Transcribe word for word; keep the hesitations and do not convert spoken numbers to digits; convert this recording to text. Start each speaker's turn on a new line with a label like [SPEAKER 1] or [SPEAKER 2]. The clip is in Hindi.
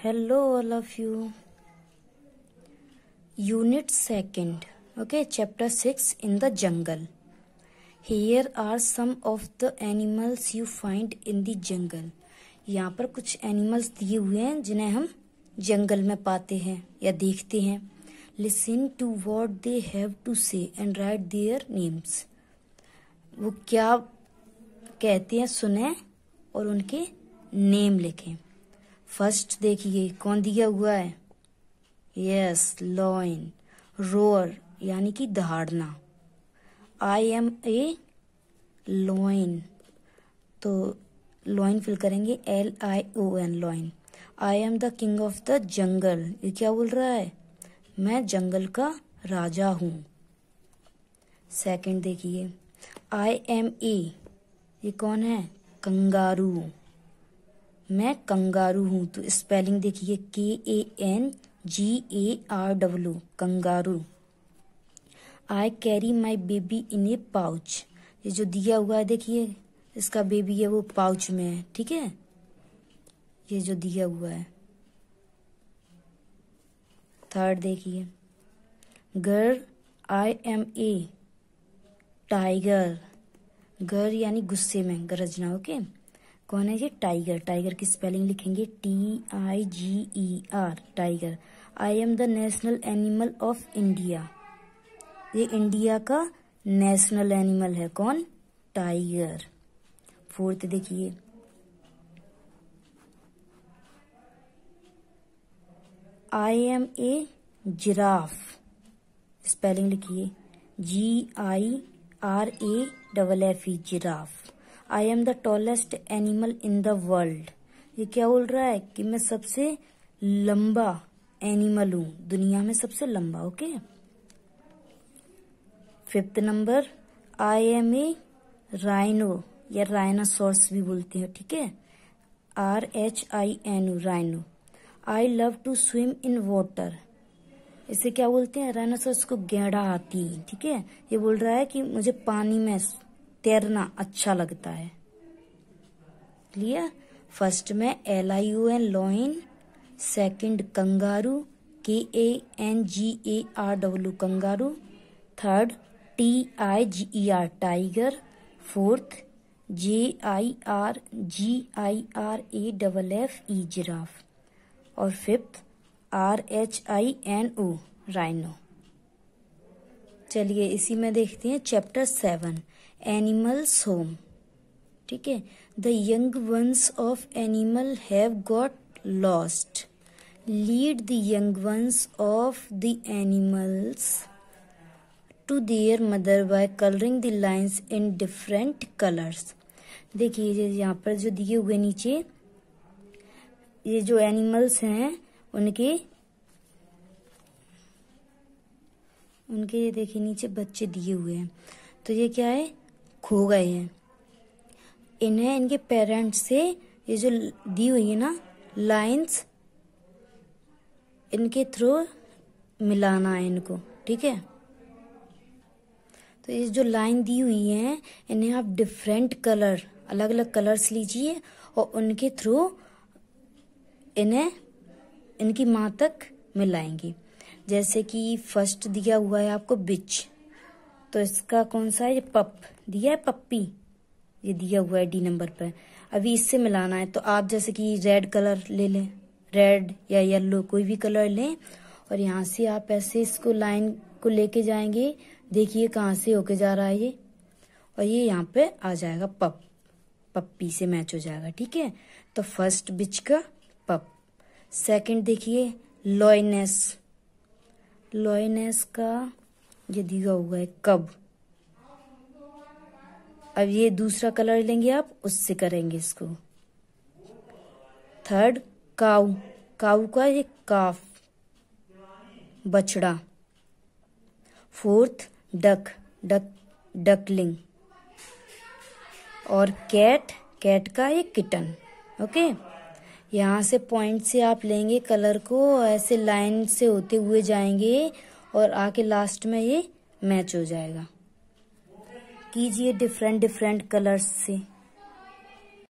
[SPEAKER 1] Hello all of you. Unit second. Okay, chapter six in the jungle. Here are some of the animals you find in the jungle. यहाँ पर कुछ एनिमल्स दिए हुए हैं जिन्हें हम जंगल में पाते हैं या देखते हैं. Listen to what they have to say and write their names. वो क्या कहते हैं सुने और उनके नेम लिखें. फर्स्ट देखिए कौन दिया हुआ है. Yes, lion. रोअर यानी कि दहाड़ना. आई एम ए लॉइन, तो लॉइन फिल करेंगे L I O N, lion. I am the king of the jungle, ये क्या बोल रहा है, मैं जंगल का राजा हूं. सेकंड देखिए आई एम ए, ये कौन है, कंगारू. मैं कंगारू हूं, तो स्पेलिंग देखिए K A N G A R W, kangaroo. I carry my baby in a pouch, ये जो दिया हुआ है देखिए इसका बेबी है वो पाउच में है. ठीक है, ये जो दिया हुआ है. थर्ड देखिए growl I am a tiger. Growl यानी गुस्से में गरजना. ओके, कौन है ये, टाइगर. टाइगर की स्पेलिंग लिखेंगे T I G E R, tiger. I am the national animal of India, ये इंडिया का नेशनल एनिमल है. कौन, टाइगर. फोर्थ देखिए I am a giraffe, spelling लिखिए G I R A double F E, giraffe. I am the tallest animal in the world, ये क्या बोल रहा है कि मैं सबसे लंबा एनिमल हूं, दुनिया में सबसे लंबा. Okay. Fifth number I am a rhino या राइनासोर्स भी बोलते हैं. ठीक है, R H I N O, rhino. I love to swim in water, इसे क्या बोलते हैं, राइनासोर्स को गैंडा हाथी. ठीक है, ये बोल रहा है कि मुझे पानी में तैरना अच्छा लगता है. क्लियर. फर्स्ट में L I O N, lion. Second kangaroo, K A N G A R W, kangaroo. Third T I G E R, tiger. Fourth J I R G I R A double F E, giraffe. और fifth R H I N O, rhino. चलिए इसी में देखते हैं चैप्टर सेवन, एनिमल्स होम. ठीक है. The young ones of animal have got lost. Lead the young ones of the animals to their mother by colouring the lines in different colours. देखिए यहाँ पर जो दिए हुए नीचे ये जो एनिमल्स हैं उनके उनके ये देखिए नीचे बच्चे दिए हुए हैं. तो ये क्या है, खो गए हैं. इन्हें इनके पेरेंट्स से ये जो दी हुई है ना लाइंस, इनके थ्रू मिलाना है इनको. ठीक है, तो ये जो लाइन दी हुई है इन्हें आप डिफरेंट कलर, अलग अलग कलर्स लीजिए और उनके थ्रू इन्हें इनकी माँ तक मिलाएंगे. जैसे कि फर्स्ट दिया हुआ है आपको बिच, तो इसका कौन सा है, ये पप दिया है, पप्पी ये दिया हुआ है डी नंबर पर. अभी इससे मिलाना है, तो आप जैसे कि रेड कलर ले लें, रेड या येलो कोई भी कलर लें और यहाँ से आप ऐसे इसको लाइन को लेके जाएंगे. देखिए कहाँ से होके जा रहा है ये, और ये यहाँ पे आ जाएगा पप, पप्पी से मैच हो जाएगा. ठीक है, तो फर्स्ट बिच का पप. सेकंड देखिए लॉयनेस, लॉयनेस का ये दिया हुआ है कब. अब ये दूसरा कलर लेंगे आप, उससे करेंगे इसको. थर्ड काऊ, काऊ का ये काफ, बछड़ा. Fourth duck, duck duckling. और कैट, कैट का ये किटन. ओके, यहाँ से पॉइंट से आप लेंगे कलर को, ऐसे लाइन से होते हुए जाएंगे और आके लास्ट में ये मैच हो जाएगा. कीजिए डिफरेंट डिफरेंट कलर्स से.